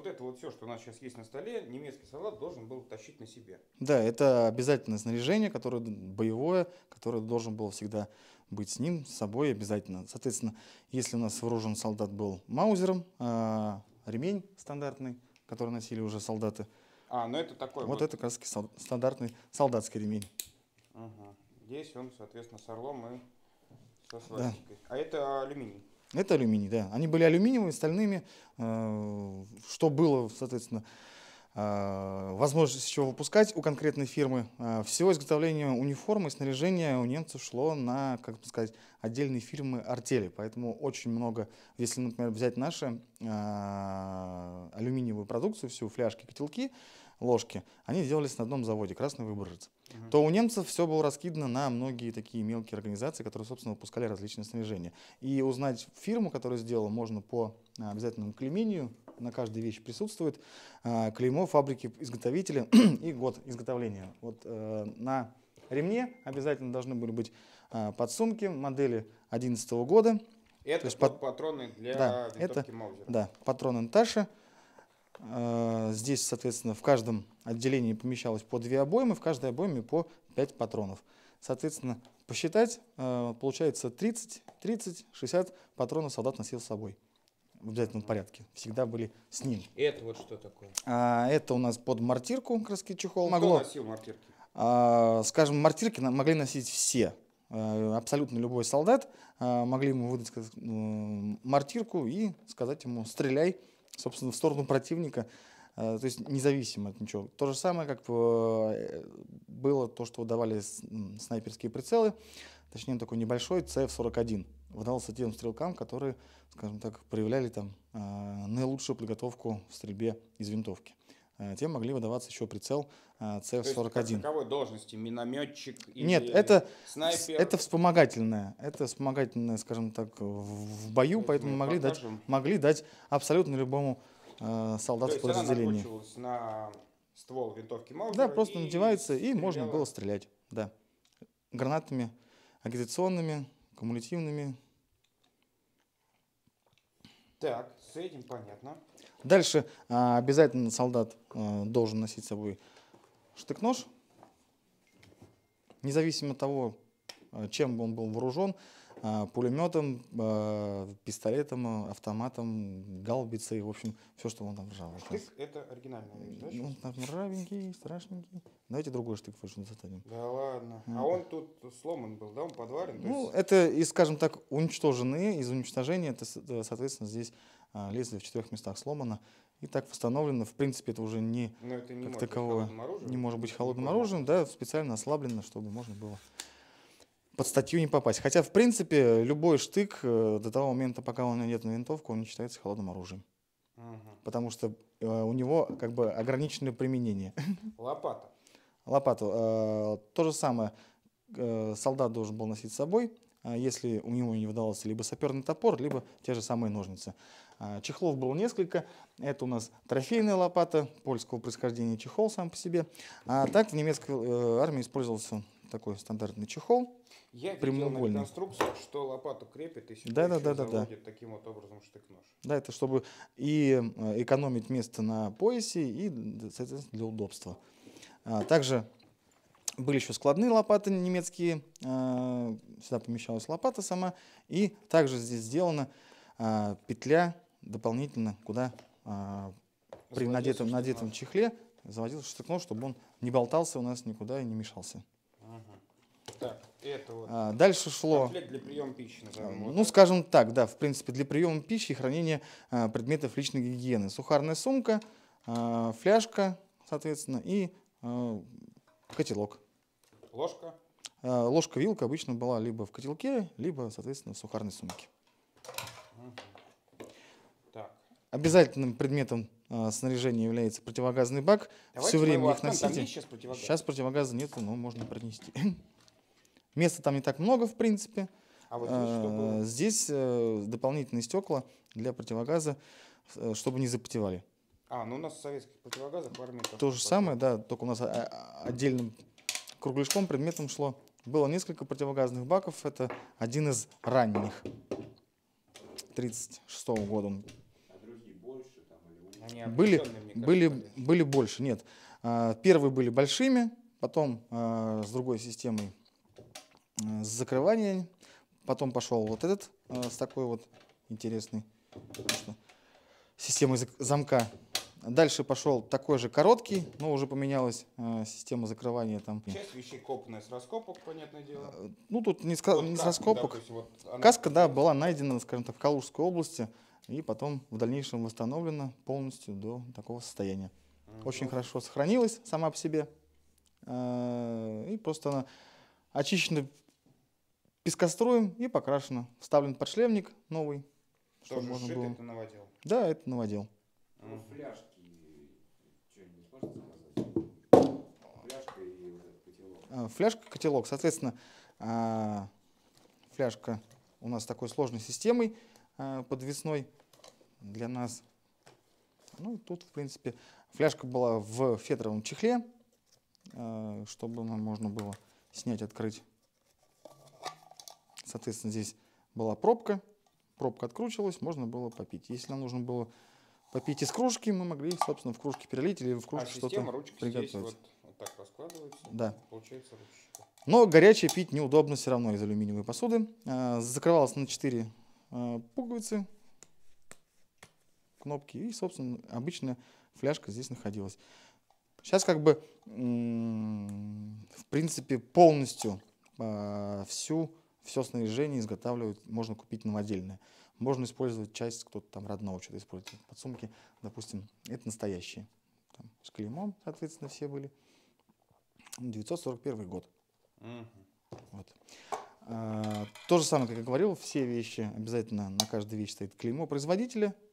вот это вот все, что у нас сейчас есть на столе, немецкий солдат должен был тащить на себе. Да, это обязательное снаряжение, которое боевое, которое должен был всегда быть с ним, с собой обязательно. Соответственно, если у нас вооружен солдат был маузером, ремень стандартный, который носили уже солдаты, Ну это такой вот вот. это как раз стандартный солдатский ремень. Ага. Здесь он, соответственно, с орлом и со Да. свастикой. А это алюминий. Это алюминий, да. Они были алюминиевыми, стальными, что было, соответственно, возможность еще выпускать у конкретной фирмы. Всего изготовления униформы и снаряжения у немцев шло на, как бы сказать, отдельные фирмы артели. Поэтому очень много, если, например, взять наши алюминиевую продукцию, всю фляжки, котелки, ложки, они делались на одном заводе, Красный Выборжец. То у немцев все было раскидано на многие такие мелкие организации, которые, собственно, выпускали различные снаряжения. И узнать фирму, которая сделала, можно по обязательному клеймению. На каждой вещи присутствует клеймо фабрики-изготовителя и год изготовления. Вот на ремне обязательно должны были быть подсумки модели 2011 года. Это патроны для винтовки Маузера. Да, патроны Наташи. Здесь, соответственно, в каждом отделении помещалось по 2 обоймы, в каждой обойме по 5 патронов. Соответственно, посчитать, получается 30-60 патронов солдат носил с собой. В обязательном порядке. Всегда были с ним. Это вот что такое? Это у нас под мортирку краски чехол. Кто носил мортирки? Скажем, мортирки могли носить все. Абсолютно любой солдат. Могли ему выдать мортирку и сказать ему «стреляй», собственно, в сторону противника. То есть независимо от ничего. То же самое, как было то, что выдавали снайперские прицелы. Точнее, такой небольшой CF-41. Выдался тем стрелкам, которые, скажем так, проявляли там наилучшую подготовку в стрельбе из винтовки. Тем могли выдаваться еще прицел CF-41. То есть, по какой должности? Минометчик или Нет, это снайпер? Это вспомогательное, скажем так, в бою, поэтому могли дать абсолютно любому солдату подразделения. То есть она накручивалась на ствол винтовки Маузера? Да, просто надевается, и можно было стрелять. Да. Гранатами агитационными, кумулятивными. Так, с этим понятно. Дальше обязательно солдат должен носить с собой штык-нож. Независимо от того, чем он был вооружен, пулеметом, пистолетом, автоматом, гаубицей, в общем, все, что он там держал. Штык — это оригинальная вещь, да? Ну, там равенький, страшненький. Давайте другой штык достанем. Да ладно. А он тут сломан был, да? Он подварен? Ну, это, скажем так, уничтоженные. Из уничтожения, это, соответственно, здесь лезвие в 4 местах сломано. И так восстановлено. В принципе, это уже не как таковое. Не может быть холодным оружием, да, специально ослаблено, чтобы можно было под статью не попасть. Хотя, в принципе, любой штык до того момента, пока он идет на винтовку, он не считается холодным оружием. Потому что у него как бы ограниченное применение. Лопата. Лопату. То же самое солдат должен был носить с собой, если у него не выдавался либо саперный топор, либо те же самые ножницы. Чехлов было несколько. Это у нас трофейная лопата польского происхождения, чехол сам по себе. А так в немецкой армии использовался такой стандартный чехол. Я видел на реконструкциях, что лопату крепят и сюда заводят таким вот образом штык-нож. Да, это чтобы и экономить место на поясе, и, соответственно, для удобства. Также были еще складные лопаты немецкие. Сюда помещалась лопата сама. И также здесь сделана петля дополнительно, куда при надетом чехле заводился штык-нож, чтобы он не болтался у нас никуда и не мешался. Так, это вот дальше шло. комплект для приема пищи, назовем. Ну, скажем так, да, в принципе, для приема пищи и хранения предметов личной гигиены. Сухарная сумка, фляжка, соответственно, и котелок. Ложка? Ложка-вилка обычно была либо в котелке, либо, соответственно, в сухарной сумке. Так. Обязательным предметом снаряжения является противогазный бак. Все время их носите. Сейчас противогаза нету, но можно пронести. Места там не так много, в принципе. А вот здесь что было? Здесь дополнительные стекла для противогаза, чтобы не запотевали. Ну у нас в советских противогазах в армии то же самое, да, только у нас отдельным кругляшком предметом шло. Было несколько противогазных баков. Это один из ранних. 1936 года. А другие больше там или Они были, определенные, мне кажется, были больше. Нет. Первые были большими, потом с другой системой с закрыванием, потом пошел вот этот с такой вот интересной системой замка. Дальше пошел такой же короткий, но уже поменялась система закрывания. Там. Часть вещей копанная с раскопок, понятное дело. Ну, тут не с каска, раскопок. да, вот каска, да, была найдена, скажем так, в Калужской области и потом в дальнейшем восстановлена полностью до такого состояния. Очень хорошо сохранилась сама по себе. И просто она очищена пескоструем и покрашена. Вставлен подшлемник новый. Чтобы можно было... это новодел? Да, это новодел. Фляжки, что-нибудь можете сказать? Фляжка и вот этот котелок. Фляжка, котелок. Соответственно, фляжка у нас такой сложной системой подвесной для нас. Ну, тут, в принципе, фляжка была в фетровом чехле, чтобы можно было снять, открыть. Соответственно, здесь была пробка. Пробка откручивалась, можно было попить. Если нам нужно было попить из кружки, мы могли, собственно, в кружке перелить или в кружке что-то приготовить. Здесь вот так раскладывается, да. Получается ручечка. Но горячее пить неудобно все равно из алюминиевой посуды. Закрывалась на 4 пуговицы, кнопки, и, собственно, обычная фляжка здесь находилась. Сейчас как бы, в принципе, полностью все снаряжение изготавливают, можно купить новодельное. Можно использовать часть, кто-то там родного что-то использует. Подсумки, допустим, это настоящие. Там, с клеймом, соответственно, все были. 941 год. Вот. То же самое, как я говорил, все вещи, обязательно на каждой вещи стоит клеймо производителя.